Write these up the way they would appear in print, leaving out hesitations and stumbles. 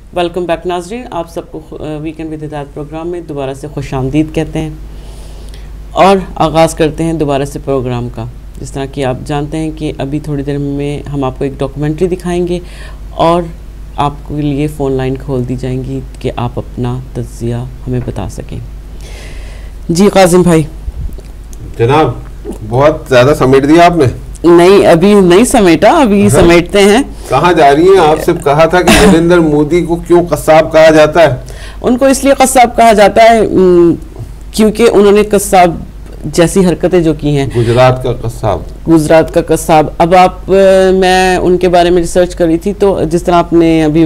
Welcome back नाजरीन, आप सबको वीकेंड विद हिदायत प्रोग्राम में दोबारा से खुशामदीद कहते हैं और आगाज़ करते हैं दोबारा से प्रोग्राम का। जिस तरह कि आप जानते हैं कि अभी थोड़ी देर में हम आपको एक डॉक्यूमेंट्री दिखाएंगे और आपके लिए फ़ोन लाइन खोल दी जाएंगी कि आप अपना तज्ज़िया हमें बता सकें। जी काजिम भाई। जनाब, बहुत ज़्यादा समेट दिया आपने। नहीं, अभी नहीं समेटा, अभी समेटते हैं। कहाँ जा रही हैं? आपसे कहा था कि नरेंद्र मोदी को क्यों कस्साब कहा जाता है? उनको इसलिए कस्साब कहा जाता है क्योंकि उन्होंने कस्साब जैसी हरकतें जो की हैं। गुजरात का कस्साब। गुजरात का कस्साब। अब आप मैं उनके बारे में रिसर्च कर रही थी, तो जिस तरह आपने अभी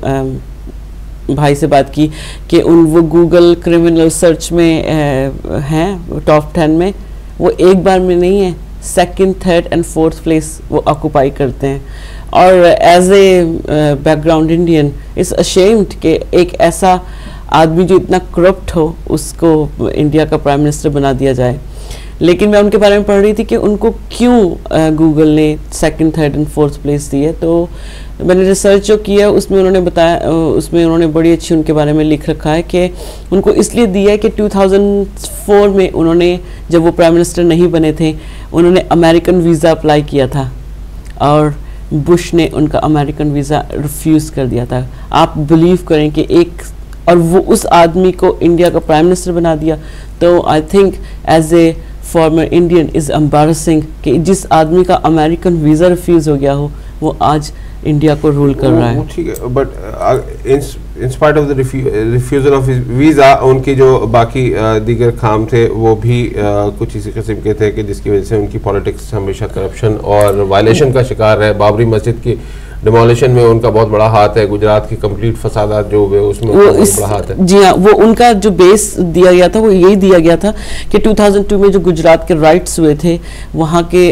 भाई से बात की कि वो गूगल क्रिमिनल सर्च में हैं टॉप 10 में, वो एक बार में नहीं है, second, third and fourth place वो ऑक्यूपाई करते हैं। और as a background Indian it's ashamed कि एक ऐसा आदमी जो इतना करप्ट हो उसको इंडिया का प्राइम मिनिस्टर बना दिया जाए। लेकिन मैं उनके बारे में पढ़ रही थी कि उनको क्यों गूगल ने second, third and fourth place दी है। तो मैंने रिसर्च जो किया उसमें उन्होंने बताया, उसमें उन्होंने बड़ी अच्छी उनके बारे में लिख रखा है कि उनको इसलिए दिया है कि 2004 में उन्होंने, जब वो प्राइम मिनिस्टर नहीं बने थे, उन्होंने अमेरिकन वीज़ा अप्लाई किया था और बुश ने उनका अमेरिकन वीज़ा रिफ्यूज़ कर दिया था। आप बिलीव करें कि और वो उस आदमी को इंडिया का प्राइम मिनिस्टर बना दिया। तो I think as a former Indian is embarrassing कि जिस आदमी का अमेरिकन वीज़ा रिफ्यूज़ हो गया हो वो आज इंडिया को रूल कर रहा है। ठीक है, but in spite of the refusal of visa, उनके जो बाकी दीगर काम थे वो भी कुछ इसी किस्म के थे कि जिसकी वजह से उनकी पॉलिटिक्स हमेशा करप्शन और वायलेशन का शिकार है। बाबरी मस्जिद की डिमोलिशन में उनका बहुत बड़ा हाथ है। गुजरात की कंप्लीट फसादात जो हुए उसमें उनका बहुत बड़ा हाथ है। जी हाँ, वो उनका जो बेस दिया गया था वो यही दिया गया था कि 2002 में जो गुजरात के राइट्स हुए थे, वहाँ के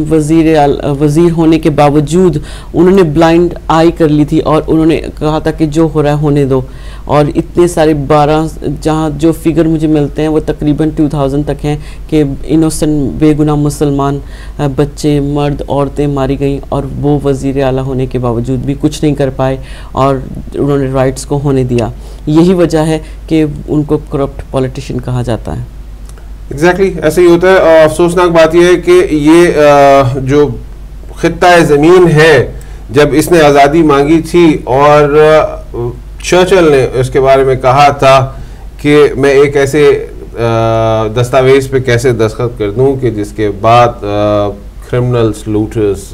वजीर होने के बावजूद उन्होंने ब्लाइंड आई कर ली थी और उन्होंने कहा था कि जो हो रहा है होने दो। और इतने सारे 12 जहाँ जो फिगर मुझे मिलते हैं वो तकरीबन 2000 तक हैं कि इनोसेंट बेगुनाह मुसलमान बच्चे, मर्द, औरतें मारी गई और वो वज़ीर आला होने के बावजूद भी कुछ नहीं कर पाए और उन्होंने राइट्स को होने दिया। यही वजह है कि उनको करप्ट पॉलिटिशियन कहा जाता है। एग्जैक्टली ऐसे ही होता है। अफसोसनाक बात यह है कि ये जो खित्ता ज़मीन है, जब इसने आज़ादी मांगी थी और चर्चिल ने उसके बारे में कहा था कि मैं एक ऐसे दस्तावेज पे कैसे दस्तखत कर दूं कि जिसके बाद criminals, looters,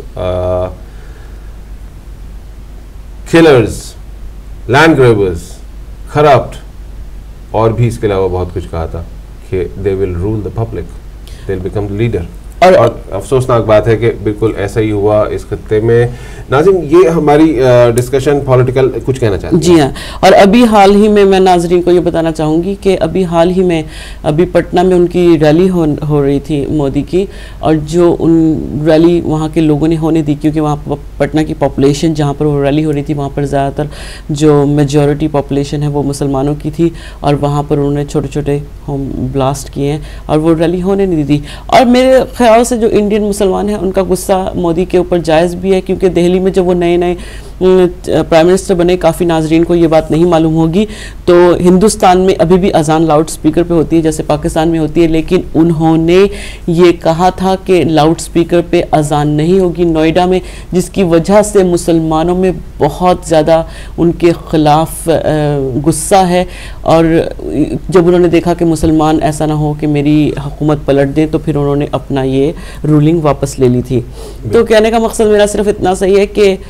killers, land grabbers, corrupt और भी इसके अलावा बहुत कुछ कहा था कि they will rule the public, they will become the leader. और अफसोसनाक बात है कि बिल्कुल ऐसा ही हुआ इस खत्ते में। नाज़रीन, ये हमारी डिस्कशन पॉलिटिकल कुछ कहना चाहती हैं? जी हाँ, और अभी हाल ही में मैं नाज़रीन को ये बताना चाहूँगी कि अभी हाल ही में अभी पटना में उनकी रैली हो रही थी मोदी की, और जो उन रैली वहाँ के लोगों ने होने दी क्योंकि वहाँ पटना की पॉपुलेशन जहाँ पर वो रैली हो रही थी वहाँ पर ज़्यादातर जो मेजॉरिटी पॉपुलेशन है वो मुसलमानों की थी और वहाँ पर उन्होंने छोटे छोटे होम ब्लास्ट किए हैं और वो रैली होने नहीं दी। और मेरे ख्याल से जो इंडियन मुसलमान हैं उनका गुस्सा मोदी के ऊपर जायज़ भी है, क्योंकि दिल्ली में जब वो नए नए प्राइम मिनिस्टर बने, काफ़ी नाजरीन को ये बात नहीं मालूम होगी, तो हिंदुस्तान में अभी भी अजान लाउड स्पीकर पे होती है जैसे पाकिस्तान में होती है, लेकिन उन्होंने ये कहा था कि लाउड स्पीकर पे अजान नहीं होगी नोएडा में, जिसकी वजह से मुसलमानों में बहुत ज़्यादा उनके ख़िलाफ़ गुस्सा है। और जब उन्होंने देखा कि मुसलमान ऐसा ना हो कि मेरी हुकूमत पलट दें, तो फिर उन्होंने अपना ये रूलिंग वापस ले ली थी। तो कहने का मकसद मेरा सिर्फ इतना सही है कि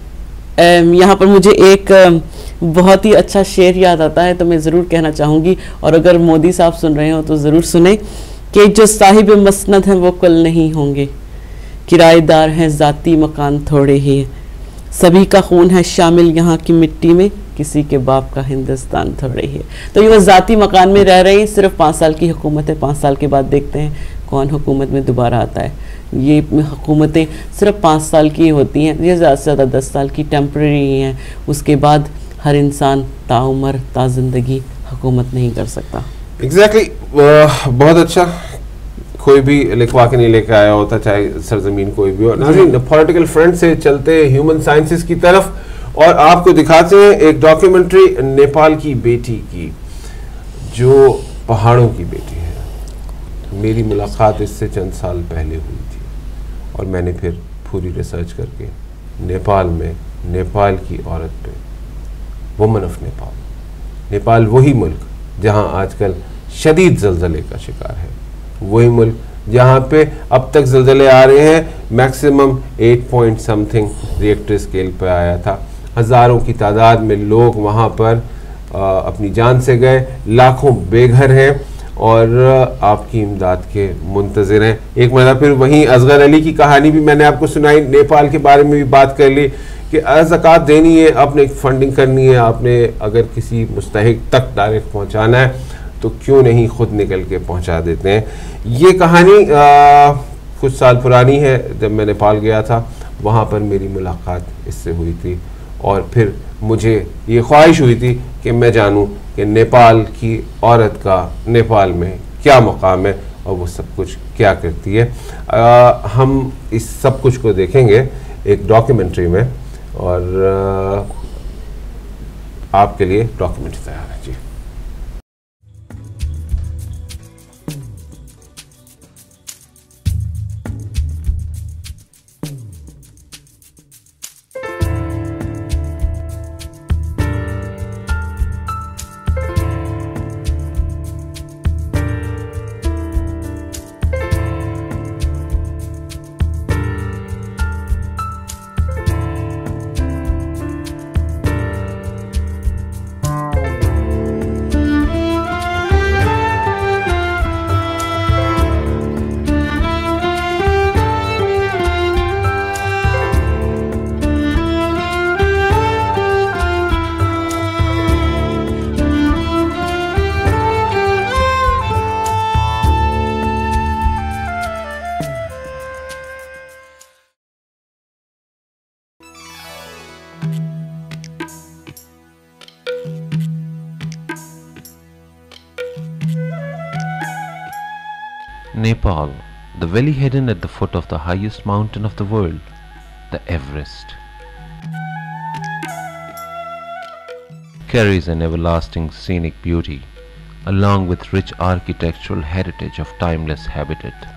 यहाँ पर मुझे एक बहुत ही अच्छा शेर याद आता है, तो मैं ज़रूर कहना चाहूँगी, और अगर मोदी साहब सुन रहे हो तो ज़रूर सुने कि जो साहिब मसनद हैं वो कल नहीं होंगे, किराएदार हैं ज़ाती मकान थोड़े ही, सभी का खून है शामिल यहाँ की मिट्टी में, किसी के बाप का हिंदुस्तान थोड़े ही। तो ये वो ज़ाती मकान में रह रहे हैं, सिर्फ 5 साल की हुकूमत है, 5 साल के बाद देखते हैं कौन हुकूमत में दोबारा आता है। ये हुकूमतें सिर्फ 5 साल की होती हैं, ये ज़्यादा से ज़्यादा 10 साल की टेम्प्रेरी हैं, उसके बाद हर इंसान ताउमर ताज़िंदगी हुकूमत नहीं कर सकता। एग्जैक्टली बहुत अच्छा, कोई भी लिखवा के नहीं लेकर आया होता, चाहे सरजमीन कोई भी हो। नाज़रीन, पॉलिटिकल फ्रंट से चलते ह्यूमन साइंसेस की तरफ, और आपको दिखाते हैं एक डॉक्यूमेंट्री नेपाल की बेटी की, जो पहाड़ों की बेटी है। मेरी मुलाकात इससे चंद साल पहले हुई थी और मैंने फिर पूरी रिसर्च करके नेपाल में नेपाल की औरत पे, वुमन ऑफ नेपाल, नेपाल वही मुल्क जहां आजकल शदीद ज़लज़ले का शिकार है, वही मुल्क जहाँ पे अब तक ज़लज़ले आ रहे हैं, maximum 8 point something Richter scale पे आया था। हज़ारों की तादाद में लोग वहाँ पर अपनी जान से गए, लाखों बेघर हैं और आपकी इमदाद के मुंतज़िर हैं। एक मरतबा फिर वहीं असगर अली की कहानी भी मैंने आपको सुनाई, नेपाल के बारे में भी बात कर ली कि ज़कात देनी है, आपने फंडिंग करनी है, आपने अगर किसी मुस्तहिक तक डायरेक्ट पहुँचाना है तो क्यों नहीं खुद निकल के पहुंचा देते हैं। ये कहानी कुछ साल पुरानी है, जब मैं नेपाल गया था वहाँ पर मेरी मुलाकात इससे हुई थी और फिर मुझे ये ख्वाहिश हुई थी कि मैं जानूं कि नेपाल की औरत का नेपाल में क्या मकाम है और वो सब कुछ क्या करती है। हम इस सब कुछ को देखेंगे एक डॉक्यूमेंट्री में और आपके लिए डॉक्यूमेंट्री तैयार है जी। Nepal, the valley hidden at the foot of the highest mountain of the world, the Everest, carries an everlasting scenic beauty along with rich architectural heritage of timeless habitat.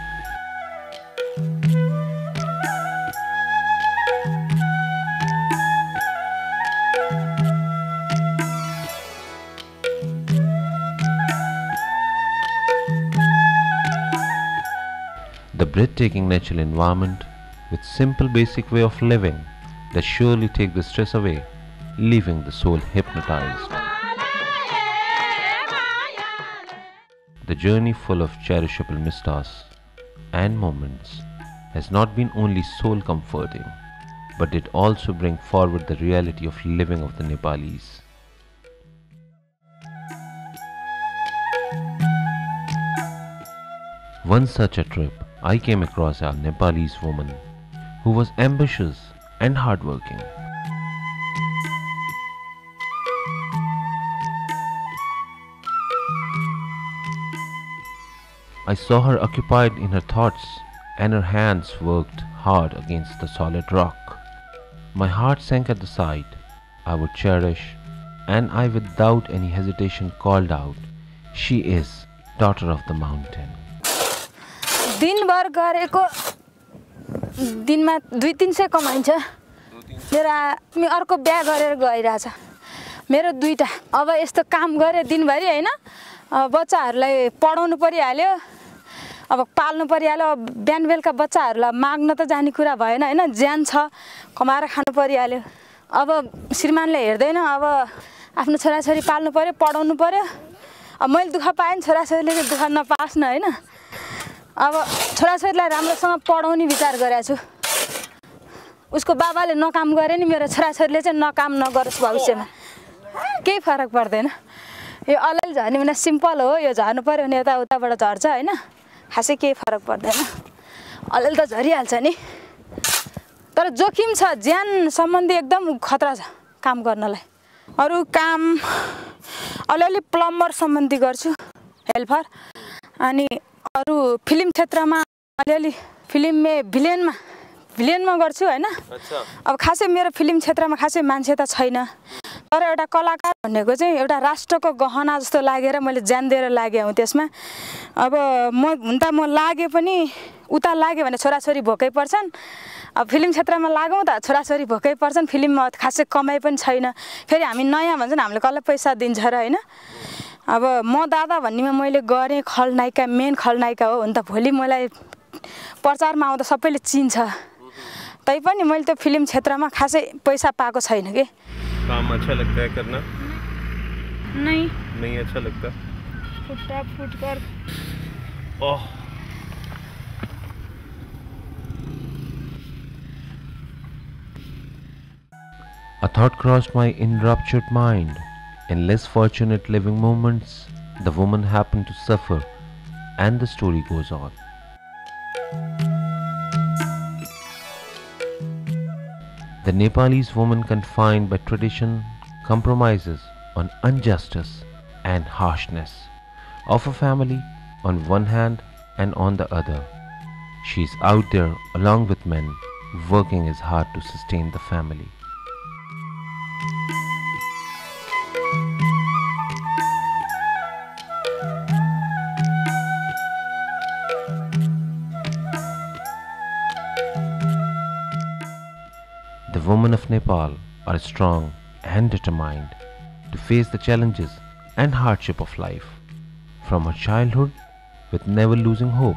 The breathtaking natural environment with simple basic way of living that surely take the stress away, leaving the soul hypnotized. The journey full of cherishable mistas and moments has not been only soul comforting, but it also bring forward the reality of living of the Nepalis. One such a trip, I came across a Nepalese woman who was ambitious and hardworking. I saw her occupied in her thoughts and her hands worked hard against the solid rock. My heart sank at the sight. I would cherish, and I without any hesitation called out, "She is daughter of the mountain." दिनभर गरेको दिनमा 200-300 कमाइन्छ। मेरो अर्को बिहा गरेर गइरहेछ, मेरो दुईटा। अब यस्तो काम गरे दिनभरि हैन, बच्चाहरूलाई पढाउनु परिहाल्यो, अब पाल्नु परिहाल्यो। बिहान बेलुका बच्चाहरूलाई माग्न त जाने कुरा भएन हैन, ज्यान छ, कमाएर खानु परिहाल्यो। अब श्रीमानले हेर्दैन, अब आफ्नो छोराछोरी पाल्नु पर्यो, पढाउनु पर्यो। अब मैले दुःख पाएँ नि, छोराछोरीले चाहिँ दुःख नपाओस् न हैन। अब छोराछोरीलाई राम्रोसँग पढाउने विचार गरेको छु। उसको बाबाले नकाम गरे नि, मेरो छोराछोरीले चाहिँ नकाम नगरोस् भविष्यमा, केही फरक पर्दैन। यो अलिअलि झर्ने भने सिम्पल हो, यो झर्नु पर्यो भने यताउताबाट झर्छ हैन, खासै केही फरक पर्दैन। अलिअलि त झरिहाल्छ नि, तर जोखिम छ, ज्यान सम्बन्धी एकदम खतरा छ काम गर्नलाई। अरू काम अलिअलि प्लम्बर सम्बन्धी गर्छु, हेल्पर। अनि अरू फिल्म क्षेत्रमा अलिअलि फिल्ममा भिलियनमा गर्छु हैन। अब खासै मेरो फिल्म क्षेत्रमा खासै मान्छे त छैन, तर एउटा कलाकार भनेको चाहिँ एउटा राष्ट्रको गहना जस्तो लागेर मैले ज्यान दिएर लागे हुँ त्यसमा। अब म लागे पनि उता लाग्यो भने छोराछोरी भोकै पर्छन्, अब फिल्म क्षेत्रमा लागौँ त छोराछोरी भोकै पर्छन्, फिल्ममा खासै कमाइ पनि छैन, फेरि हामी नयाँ भन्छन् हामीले कसले पैसा दिन्छ र हैन। अब म दादा भन्नेमा मैले गरेँ, खलनायिका मेन खलनायिका हो नि त, भोलि मलाई प्रचारमा आउँदा सबैले चिन्छ, तैपनि मैले त्यो फिल्म क्षेत्रमा खासै पैसा पाएको छैन के। काम अच्छा लगता है करना? नहीं अच्छा लगता। फुटकर oh A thought crossed my enraptured mind. In less fortunate living moments, the woman happened to suffer, and the story goes on. The Nepalese woman confined by tradition compromises on injustice and harshness of a family on one hand and on the other. She is out there along with men, working as hard to sustain the family. The women of Nepal are strong and determined to face the challenges and hardship of life from her childhood with never losing hope.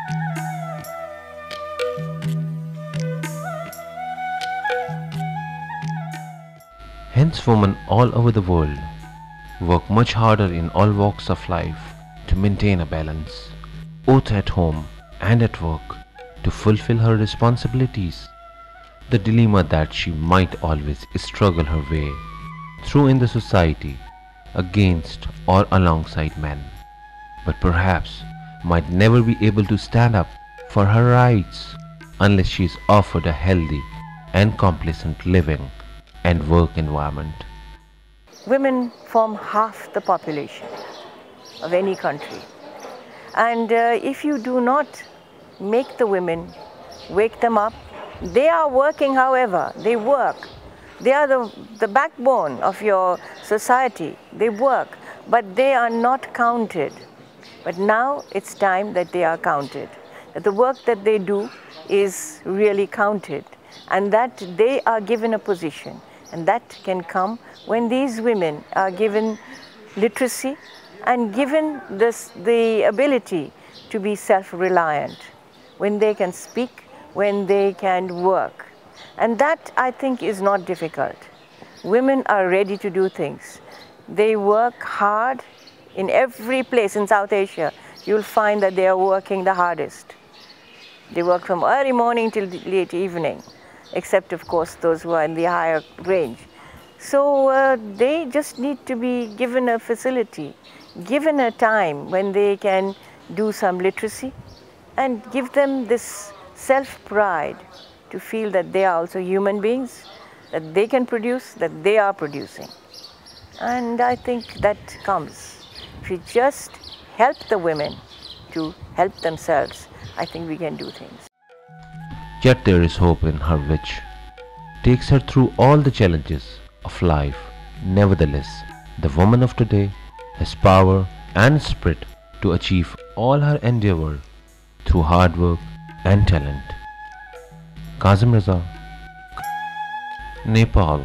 Hence, women all over the world work much harder in all walks of life to maintain a balance, both at home and at work, to fulfill her responsibilities. The dilemma that she might always struggle her way through in the society against or alongside men, but perhaps might never be able to stand up for her rights unless she is offered a healthy and complacent living and work environment. Women form half the population of any country, and if you do not make the women, wake them up, they are working. However, they work. They are the backbone of your society. They work, but they are not counted. But now it's time that they are counted, that the work that they do is really counted, and that they are given a position. And that can come when these women are given literacy and given the ability to be self-reliant, when they can speak, when they can work. And that, I think, is not difficult. Women are ready to do things. They work hard in every place in South Asia. You'll find that they are working the hardest. They work from early morning till late evening, except, of course, those who are in the higher range. So they just need to be given a facility, given a time when they can do some literacy, and give them this self-pride to feel that they are also human beings, that they can produce, that they are producing. And I think that comes. If you just help the women to help themselves, I think we can do things. Yet there is hope in her which takes her through all the challenges of life. Nevertheless, the woman of today has power and spirit to achieve all her endeavor through hard work and talent. Kazim Raza, Nepal.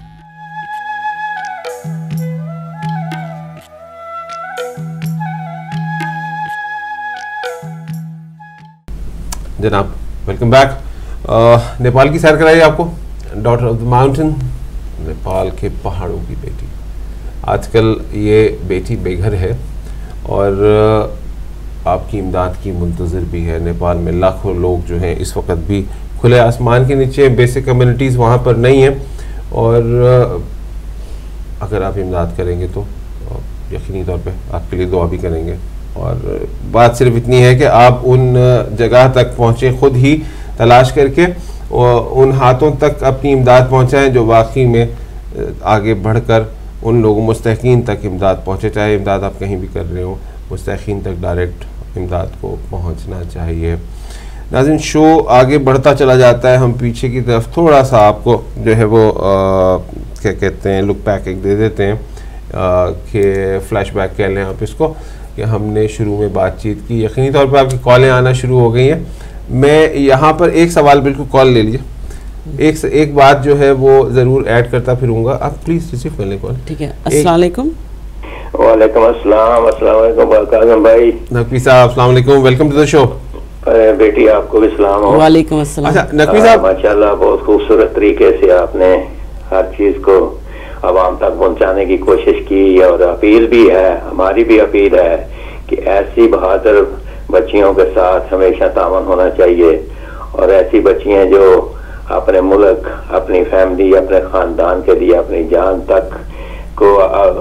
जनाब, welcome back. Nepal की सैर कराइए आपको। Daughter of the mountain, Nepal के पहाड़ों की बेटी। आजकल ये बेटी बेघर है और आपकी इमदाद की मुंतज़िर भी है। नेपाल में लाखों लोग जो हैं इस वक्त भी खुले आसमान के नीचे, बेसिक कम्युनिटीज़ वहाँ पर नहीं हैं, और अगर आप इमदाद करेंगे तो यकीनी तौर पे आपके लिए दुआ भी करेंगे। और बात सिर्फ इतनी है कि आप उन जगह तक पहुँचे, ख़ुद ही तलाश करके उन हाथों तक अपनी इमदाद पहुँचाएँ जो वाकई में आगे बढ़कर उन लोगों मुस्तहिकीन तक इमदाद पहुँचे। चाहे इमदाद आप कहीं भी कर रहे हो, मुस्तहिकीन तक डायरेक्ट इमदाद को पहुँचना चाहिए। नाज़रीन शो आगे बढ़ता चला जाता है, हम पीछे की तरफ थोड़ा सा आपको जो है वो क्या कहते हैं लुक बैक एक दे देते हैं कि फ्लैशबैक कह लें आप इसको, कि हमने शुरू में बातचीत की। यकीनी तौर पर आपकी कॉलें आना शुरू हो गई हैं। मैं यहाँ पर एक सवाल बिल्कुल कॉल ले लीजिए, एक बात जो है वो ज़रूर ऐड करता फिरूंगा, आप प्लीज़ रिसीव कर लें कॉल। ठीक है, अस्सलाम वालेकुम। वालेकुम अस्सलाम, अस्सलाम वालेकुम काज़म भाई। नकवी साहब अस्सलाम वालेकुम, वेलकम टू द शो। बेटी आपको भी सलाम हो। वालेकुम अस्सलाम। अच्छा नकवी साहब, माशाल्लाह बहुत खूबसूरत तरीके से आपने हर चीज़ को आवाम तक पहुंचाने की कोशिश की, और अपील भी है, हमारी भी अपील है कि ऐसी बहादुर बच्चियों के साथ हमेशा तावन होना चाहिए, और ऐसी बच्चियां जो अपने मुल्क, अपनी फैमिली, अपने ख़ानदान के लिए अपनी जान तक को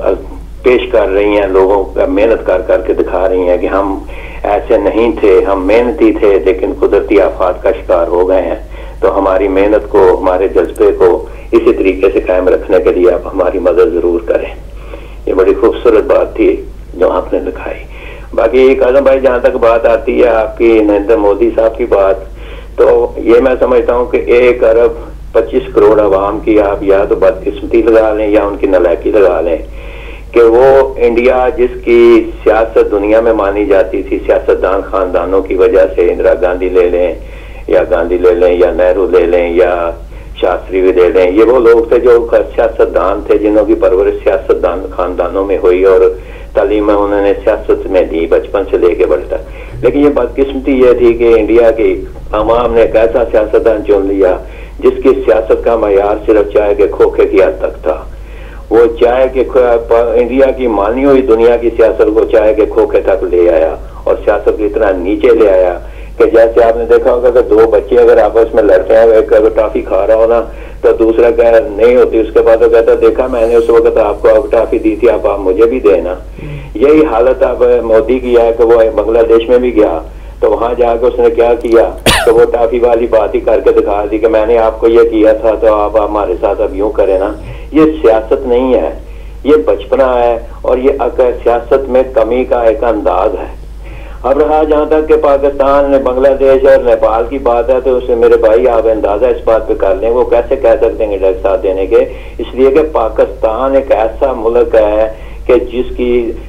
पेश कर रही हैं, लोगों का मेहनत कर करके दिखा रही हैं कि हम ऐसे नहीं थे, हम मेहनती थे लेकिन कुदरती आफात का शिकार हो गए हैं। तो हमारी मेहनत को, हमारे जज्बे को इसी तरीके से कायम रखने के लिए आप हमारी मदद ज़रूर करें। ये बड़ी खूबसूरत बात थी जो आपने दिखाई। बाकी काज़म भाई, जहाँ तक बात आती है आपकी नरेंद्र मोदी साहब की बात, तो ये मैं समझता हूँ कि 1 अरब 25 करोड़ आवाम की आप या तो बदकिस्मती लगा लें या उनकी नलायकी लगा लें कि वो इंडिया जिसकी सियासत दुनिया में मानी जाती थी सियासतदान खानदानों की वजह से, इंदिरा गांधी ले लें या गांधी ले लें या नेहरू ले लें या शास्त्री भी ले लें, ये वो लोग थे जो सियासतदान थे जिन्हों की परवरिश सियासतदान खानदानों में हुई और तालीम उन्होंने सियासत में दी बचपन से लेके बड़े तक। लेकिन ये बदकिस्मती ये थी कि इंडिया की अवाम ने एक ऐसा सियासतदान चुन लिया जिसकी सियासत का मयार सिर्फ चाय के खोखे की हद तक था। वो चाय के इंडिया की मानी हुई दुनिया की सियासत को चाय के खोखे तक ले आया, और सियासत को इतना नीचे ले आया कि जैसे आपने देखा होगा कि 2 बच्चे अगर आपस में लड़ते हैं, एक अगर टॉफी खा रहा हो ना तो दूसरा कह नहीं होती, उसके बाद वो कहता देखा मैंने उस वक्त आपको टॉफी दी थी, आप मुझे भी देना। यही हालत अब मोदी की है कि वो बांग्लादेश में भी गया तो वहां जाकर उसने क्या किया, तो वो टॉफी वाली बात ही करके दिखा दी कि मैंने आपको ये किया था तो आप हमारे साथ अब यूं करें ना। ये सियासत नहीं है, ये बचपना है, और ये सियासत में कमी का एक अंदाज है। अब रहा जहाँ तक कि पाकिस्तान, बांग्लादेश और नेपाल की बात है, तो उससे मेरे भाई आप अंदाजा इस बात पे कर लें वो कैसे कह सकते हैं इंडिया साथ देने के, इसलिए कि पाकिस्तान एक ऐसा मुल्क है कि जिसकी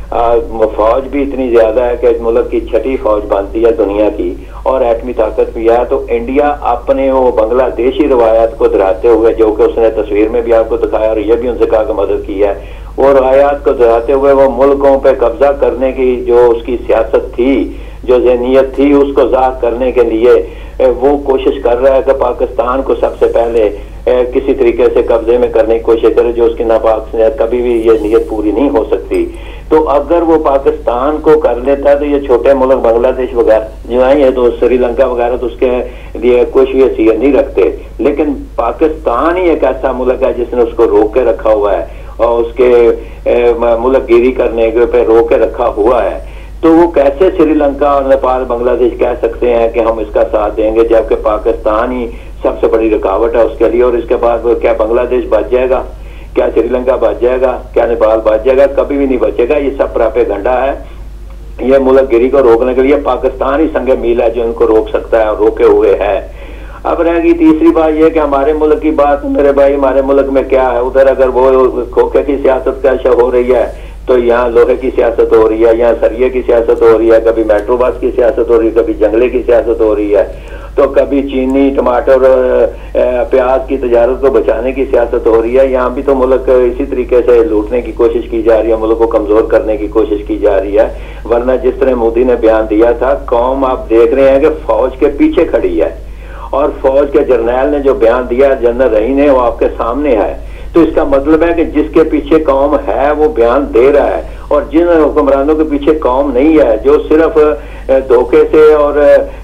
फौज भी इतनी ज्यादा है कि मुल्क की 6ठी फौज बनती है दुनिया की, और एटमी ताकत भी है। तो इंडिया अपने वो बांग्लादेशी रवायात को दोहराते हुए, जो कि उसने तस्वीर में भी आपको दिखाया और ये भी उनसे कहा कि मदद की है, वो रवायात को दोहराते हुए वो मुल्कों पे कब्जा करने की जो उसकी सियासत थी, जो ज़हनीयत थी, उसको ज़ाहिर करने के लिए वो कोशिश कर रहा है कि पाकिस्तान को सबसे पहले किसी तरीके से कब्जे में करने की कोशिश करे, जो उसकी नापाक कभी भी ये नीयत पूरी नहीं हो सकती। तो अगर वो पाकिस्तान को कर लेता है तो ये छोटे मुल्क बांग्लादेश वगैरह जो है, तो श्रीलंका वगैरह तो उसके लिए कुछ भी हैसियत नहीं रखते, लेकिन पाकिस्तान ही एक ऐसा मुल्क है जिसने उसको रोक के रखा हुआ है और उसके मुल्कगिरी करने पे रोक के रखा हुआ है। तो वो कैसे श्रीलंका और नेपाल बांग्लादेश कह सकते हैं कि हम इसका साथ देंगे, जबकि पाकिस्तान ही सबसे बड़ी रुकावट है उसके लिए। और इसके बाद क्या बांग्लादेश बच जाएगा, क्या श्रीलंका बच जाएगा, क्या नेपाल बच जाएगा? कभी भी नहीं बचेगा। ये सब प्रोपेगेंडा है। ये मुल्कगिरी को रोकने के लिए पाकिस्तान ही संग मील है जो इनको रोक सकता है और रोके हुए है। अब रहेगी तीसरी बात यह कि हमारे मुल्क की बात, मेरे भाई, हमारे मुल्क में क्या है, उधर अगर वो खोखे की सियासत कैसे हो रही है तो यहाँ लोहे की सियासत हो रही है, यहाँ सरिये की सियासत हो रही है, कभी मेट्रो बस की सियासत हो रही है, कभी जंगले की सियासत हो रही है, तो कभी चीनी, टमाटर, प्याज की तजारत को बचाने की सियासत हो रही है। यहाँ भी तो मुल्क इसी तरीके से लूटने की कोशिश की जा रही है, मुल्क को कमजोर करने की कोशिश की जा रही है। वरना जिस तरह मोदी ने बयान दिया था, कौम आप देख रहे हैं कि फौज के पीछे खड़ी है, और फौज के जर्नैल ने जो बयान दिया, जनरल रही ने, वो आपके सामने है। तो इसका मतलब है कि जिसके पीछे कौम है वो बयान दे रहा है, और जिन हुक्मरानों के पीछे कौम नहीं है, जो सिर्फ धोखे से और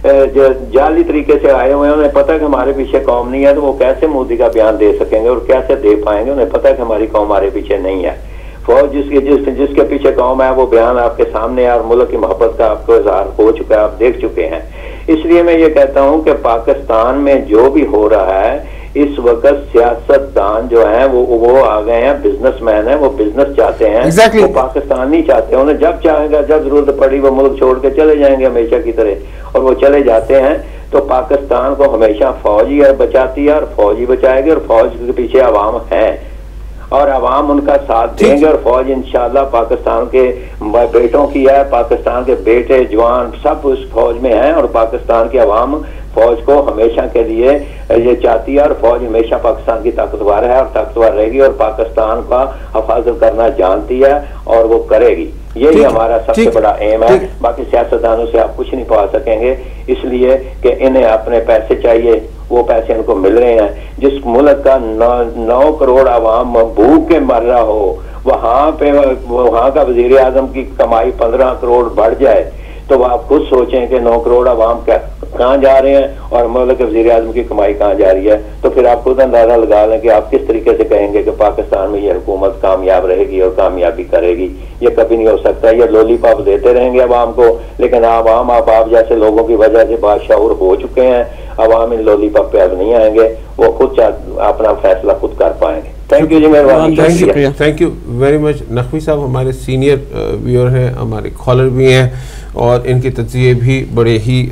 जाली तरीके से आए हुए हैं, उन्हें पता है कि हमारे पीछे कौम नहीं है, तो वो कैसे मोदी का बयान दे सकेंगे और कैसे दे पाएंगे? उन्हें पता है कि हमारी कौम हमारे पीछे नहीं है। फौज जिसके पीछे कौम है वो बयान आपके सामने है, और मुल्क की मोहब्बत का आपको इजहार हो चुका है, आप देख चुके हैं। इसलिए मैं ये कहता हूँ कि पाकिस्तान में जो भी हो रहा है, इस वक्त सियासतदान जो हैं वो आ गए हैं, बिजनेसमैन हैं, वो बिजनेस चाहते हैं। Exactly. वो पाकिस्तान नहीं चाहते। उन्हें जब चाहेगा, जब जरूरत पड़ी, वो मुल्क छोड़ के चले जाएंगे हमेशा की तरह, और वो चले जाते हैं। तो पाकिस्तान को हमेशा फौज ही बचाती है और फौज ही बचाएगी, और फौज के पीछे अवाम है और अवाम उनका साथ देंगे, और फौज इंशाल्लाह पाकिस्तान के बेटों की है, पाकिस्तान के बेटे जवान सब उस फौज में हैं, और पाकिस्तान की अवाम फौज को हमेशा के लिए ये चाहती है, और फौज हमेशा पाकिस्तान की ताकतवर है और ताकतवर रहेगी, और पाकिस्तान का हिफाजत करना जानती है और वो करेगी। यही हमारा सबसे बड़ा एम है। बाकी सियासतदानों से आप कुछ नहीं पा सकेंगे, इसलिए कि इन्हें अपने पैसे चाहिए, वो पैसे इनको मिल रहे हैं। जिस मुल्क का 9 करोड़ आवाम भूख के मर रहा हो, वहाँ का वजीर आजम की कमाई 15 करोड़ बढ़ जाए, तो आप खुद सोचें कि 9 करोड़ आवाम कहाँ जा रहे हैं और मुल्क के वजीर आजम की कमाई कहाँ जा रही है। तो फिर आप खुद अंदाजा लगा लें कि आप किस तरीके से कहेंगे कि पाकिस्तान में ये हुकूमत कामयाब रहेगी और कामयाबी करेगी। ये कभी नहीं हो सकता। ये लॉलीपॉप देते रहेंगे अवाम को, लेकिन आवाम आप जैसे लोगों की वजह से बादशाह हो चुके हैं। अवाम इन लॉलीपॉप पे अब नहीं आएंगे, वो खुद अपना फैसला खुद कर पाएंगे। थैंक यू जी, मेहरबानी। Thank you very much. Naqvi साहब हमारे सीनियर व्यूअर हैं, हमारे कॉलर भी हैं और इनके तजिए भी बड़े ही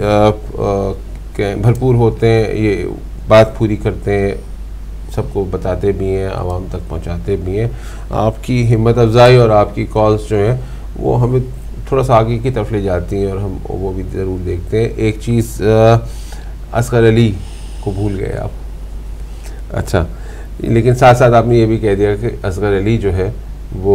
भरपूर होते हैं। ये बात पूरी करते हैं, सबको बताते भी हैं, आवाम तक पहुंचाते भी हैं। आपकी हिम्मत अफजाई और आपकी कॉल्स जो हैं वो हमें थोड़ा सा आगे की तरफ ले जाती हैं और हम वो भी ज़रूर देखते हैं। एक चीज़ असगर अली को भूल गए आप, अच्छा, लेकिन साथ साथ आपने ये भी कह दिया कि असगर अली जो है वो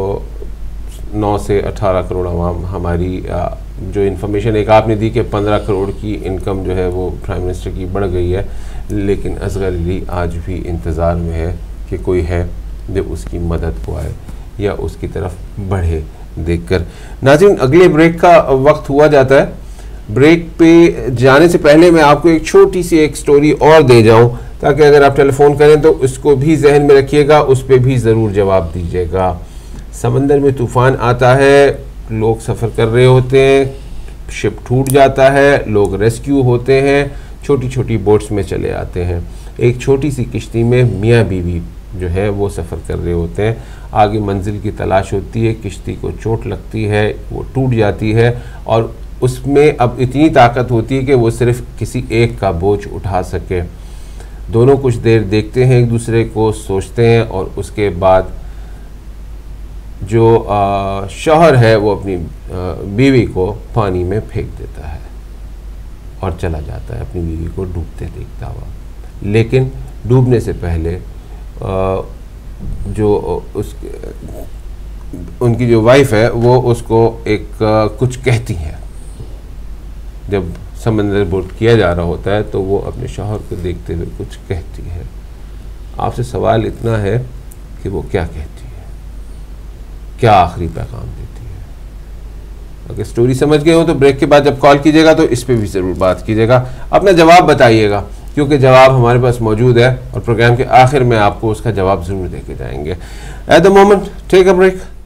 9 से 18 करोड़ आवाम हमारी जो इन्फॉर्मेशन एक आपने दी कि 15 करोड़ की इनकम जो है वो प्राइम मिनिस्टर की बढ़ गई है, लेकिन असगर अली आज भी इंतज़ार में है कि कोई है जो उसकी मदद को आए या उसकी तरफ बढ़े देखकर। नाज़रीन, अगले ब्रेक का वक्त हुआ जाता है। ब्रेक पे जाने से पहले मैं आपको एक छोटी सी एक स्टोरी और दे जाऊं, ताकि अगर आप टेलीफोन करें तो उसको भी जहन में रखिएगा, उस पर भी ज़रूर जवाब दीजिएगा। समंदर में तूफ़ान आता है, लोग सफ़र कर रहे होते हैं, शिप टूट जाता है, लोग रेस्क्यू होते हैं, छोटी छोटी बोट्स में चले आते हैं। एक छोटी सी किश्ती में मियाँ बीवी जो है वो सफ़र कर रहे होते हैं। आगे मंजिल की तलाश होती है, किश्ती को चोट लगती है, वो टूट जाती है और उसमें अब इतनी ताकत होती है कि वो सिर्फ किसी एक का बोझ उठा सके। दोनों कुछ देर देखते हैं, एक दूसरे को सोचते हैं और उसके बाद जो शौहर है वो अपनी बीवी को पानी में फेंक देता है और चला जाता है अपनी बीवी को डूबते देखता हुआ। लेकिन डूबने से पहले जो उनकी जो वाइफ है वो उसको एक कुछ कहती है। जब समंदर बोट किया जा रहा होता है तो वो अपने शौहर को देखते हुए कुछ कहती है। आपसे सवाल इतना है कि वो क्या कहती है, क्या आखिरी पैगाम देती है। अगर स्टोरी समझ गए हो तो ब्रेक के बाद जब कॉल कीजिएगा तो इस पे भी ज़रूर बात कीजिएगा, अपना जवाब बताइएगा, क्योंकि जवाब हमारे पास मौजूद है और प्रोग्राम के आखिर में आपको उसका जवाब ज़रूर दे के जाएंगे। At the moment take a break.